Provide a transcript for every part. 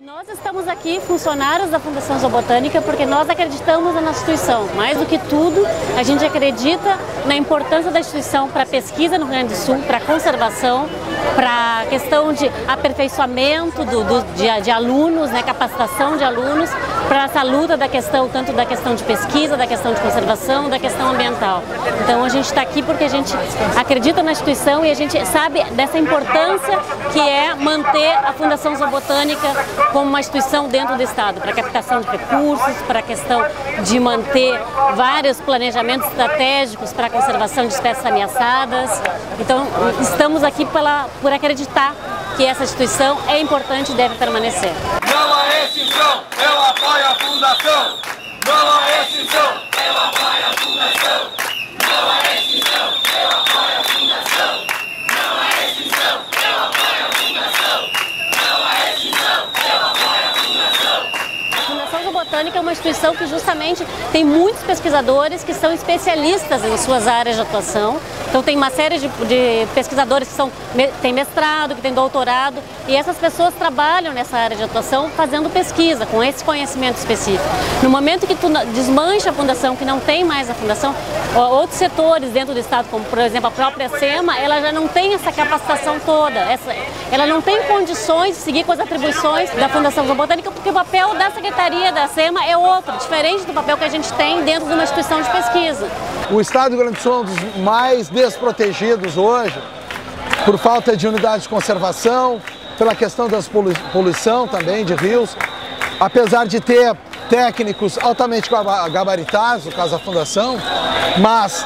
Nós estamos aqui, funcionários da Fundação Zoobotânica, porque nós acreditamos na nossa instituição. Mais do que tudo, a gente acredita na importância da instituição para a pesquisa no Rio Grande do Sul, para a conservação, para a questão de aperfeiçoamento de alunos, né, capacitação de alunos, para essa luta da questão, tanto da questão de pesquisa, da questão de conservação, da questão ambiental. Então a gente está aqui porque a gente acredita na instituição e a gente sabe dessa importância que é manter a Fundação Zoobotânica como uma instituição dentro do Estado, para a captação de recursos, para a questão de manter vários planejamentos estratégicos para a conservação de espécies ameaçadas. Então, estamos aqui por acreditar que essa instituição é importante e deve permanecer. Não há extinção, eu apoio a Fundação. Não há extinção, eu apoio a Fundação. Não há extinção, eu apoio a Fundação. Não há extinção, eu apoio a Fundação. Não há extinção, eu apoio a Fundação. A Fundação Zoobotânica é uma instituição que justamente tem muitos pesquisadores que são especialistas em suas áreas de atuação. Então tem uma série de pesquisadores que têm mestrado, que têm doutorado, e essas pessoas trabalham nessa área de atuação fazendo pesquisa, com esse conhecimento específico. No momento que tu desmancha a fundação, que não tem mais a fundação, outros setores dentro do Estado, como por exemplo a própria SEMA, ela já não tem essa capacitação toda, ela não tem condições de seguir com as atribuições da Fundação Zoobotânica, porque o papel da Secretaria da SEMA é outro, diferente do papel que a gente tem dentro de uma instituição de pesquisa. O Estado do Rio Grande do Sul é um dos mais desprotegidos hoje, por falta de unidade de conservação, pela questão da poluição também de rios, apesar de ter técnicos altamente gabaritados, no caso da Fundação, mas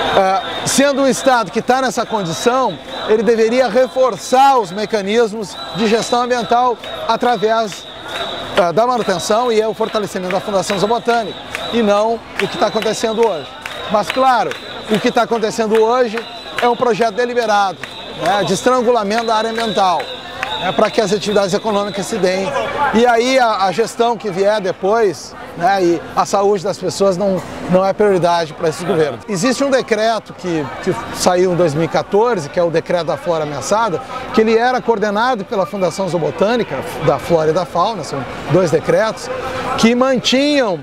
sendo um Estado que está nessa condição, ele deveria reforçar os mecanismos de gestão ambiental através da manutenção e o fortalecimento da Fundação Zoobotânica, e não o que está acontecendo hoje. Mas claro, o que está acontecendo hoje é um projeto deliberado, né, de estrangulamento da área ambiental, para que as atividades econômicas se deem. E aí a gestão que vier depois, né, e a saúde das pessoas não é prioridade para esses governos. Existe um decreto que saiu em 2014, que é o decreto da flora ameaçada, que ele era coordenado pela Fundação Zoobotânica, da flora e da fauna, são dois decretos, que mantinham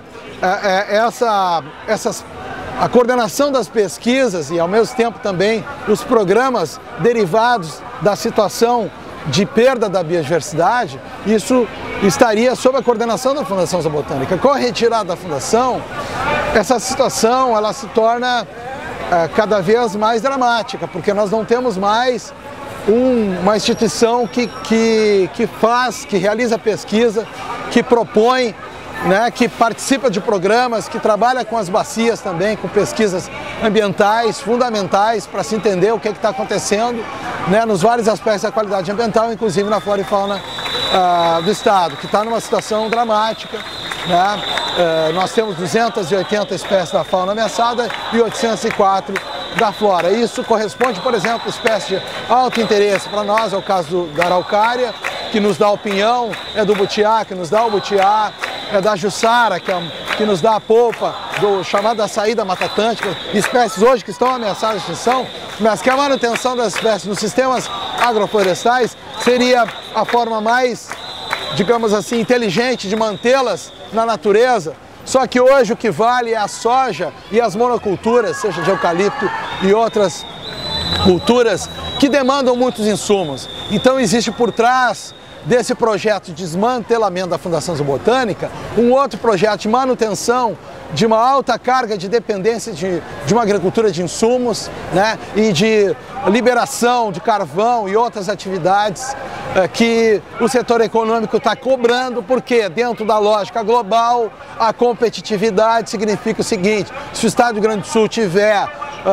a coordenação das pesquisas e, ao mesmo tempo, também os programas derivados da situação de perda da biodiversidade. Isso estaria sob a coordenação da Fundação Zoobotânica. Com a retirada da Fundação, essa situação ela se torna cada vez mais dramática, porque nós não temos mais uma instituição que realiza pesquisa, que propõe, né, que participa de programas, que trabalha com as bacias também, com pesquisas ambientais fundamentais para se entender o que está acontecendo, né, nos vários aspectos da qualidade ambiental, inclusive na flora e fauna do Estado, que está numa situação dramática, né? Nós temos 280 espécies da fauna ameaçada e 804 da flora. Isso corresponde, por exemplo, a espécies de alto interesse para nós, é o caso da araucária, que nos dá o pinhão, é do butiá, que nos dá o butiá, é da jussara, que nos dá a polpa, do chamado açaí da Mata Atlântica, espécies hoje que estão ameaçadas de extinção, mas que a manutenção das espécies nos sistemas agroflorestais seria a forma mais, digamos assim, inteligente de mantê-las na natureza. Só que hoje o que vale é a soja e as monoculturas, seja de eucalipto e outras culturas, que demandam muitos insumos. Então existe por trás desse projeto de desmantelamento da Fundação Zoobotânica um outro projeto de manutenção de uma alta carga de dependência de uma agricultura de insumos, né, e de liberação de carvão e outras atividades que o setor econômico está cobrando, porque dentro da lógica global a competitividade significa o seguinte: se o Estado do Rio Grande do Sul tiver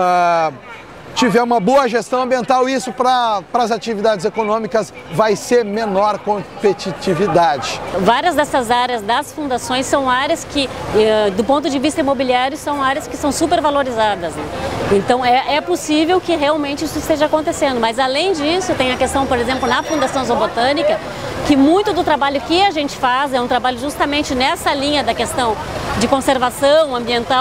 uma boa gestão ambiental, isso para as atividades econômicas vai ser menor competitividade. Várias dessas áreas das fundações são áreas que, do ponto de vista imobiliário, são áreas que são supervalorizadas, né? Então é possível que realmente isso esteja acontecendo, mas além disso tem a questão, por exemplo, na Fundação Zoobotânica, que muito do trabalho que a gente faz é um trabalho justamente nessa linha da questão de conservação ambiental,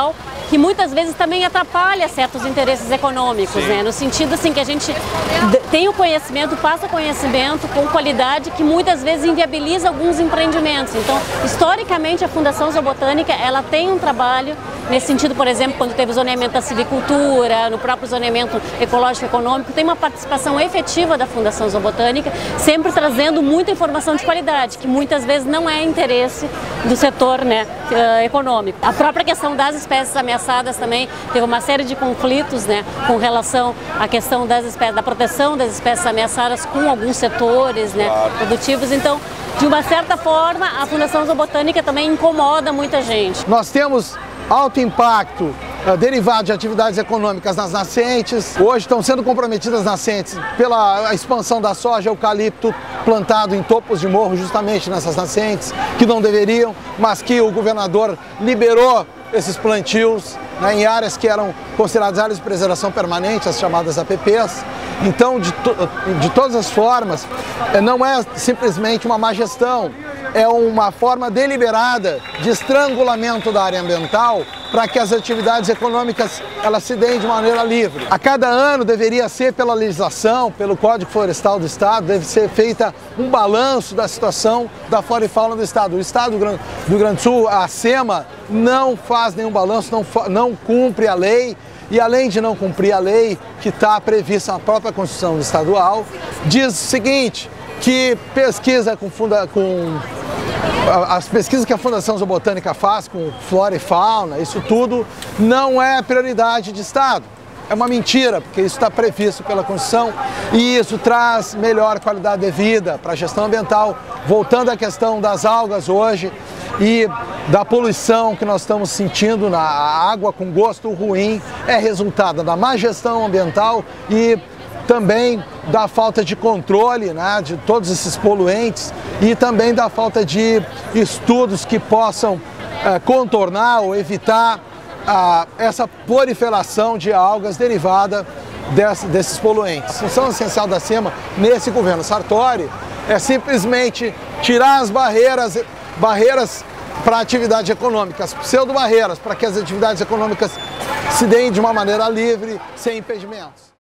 que muitas vezes também atrapalha certos interesses econômicos, né? No sentido assim que a gente tem o conhecimento, passa conhecimento com qualidade que muitas vezes inviabiliza alguns empreendimentos. Então, historicamente, a Fundação Zoobotânica, ela tem um trabalho nesse sentido, por exemplo, quando teve o zoneamento da silvicultura, no próprio zoneamento ecológico-econômico, tem uma participação efetiva da Fundação Zoobotânica, sempre trazendo muita informação de qualidade, que muitas vezes não é interesse do setor, né, econômico. A própria questão das espécies ameaçadas também teve uma série de conflitos, né, com relação à questão das espécies, da proteção das espécies ameaçadas com alguns setores, né, produtivos. Então, de uma certa forma, a Fundação Zoobotânica também incomoda muita gente. Nós temos alto impacto derivado de atividades econômicas nas nascentes. Hoje estão sendo comprometidas nascentes pela expansão da soja, eucalipto plantado em topos de morro justamente nessas nascentes, que não deveriam, mas que o governador liberou esses plantios, né, em áreas que eram consideradas áreas de preservação permanente, as chamadas APPs. Então, de todas as formas, não é simplesmente uma má gestão, é uma forma deliberada de estrangulamento da área ambiental para que as atividades econômicas elas se deem de maneira livre. A cada ano deveria ser, pela legislação, pelo Código Florestal do Estado, deve ser feita um balanço da situação da flora e fauna do Estado. O Estado do Rio Grande do Sul, a SEMA, não faz nenhum balanço, não cumpre a lei. E além de não cumprir a lei que está prevista na própria Constituição Estadual, diz o seguinte, que pesquisa as pesquisas que a Fundação Zoobotânica faz com flora e fauna, isso tudo não é prioridade de Estado. É uma mentira, porque isso está previsto pela Constituição e isso traz melhor qualidade de vida para a gestão ambiental. Voltando à questão das algas hoje e da poluição que nós estamos sentindo na água com gosto ruim, é resultado da má gestão ambiental e também da falta de controle, né, de todos esses poluentes e também da falta de estudos que possam contornar ou evitar essa proliferação de algas derivada desses poluentes. A função essencial da SEMA nesse governo Sartori é simplesmente tirar as barreiras para atividades econômicas, pseudo-barreiras, para que as atividades econômicas se deem de uma maneira livre, sem impedimentos.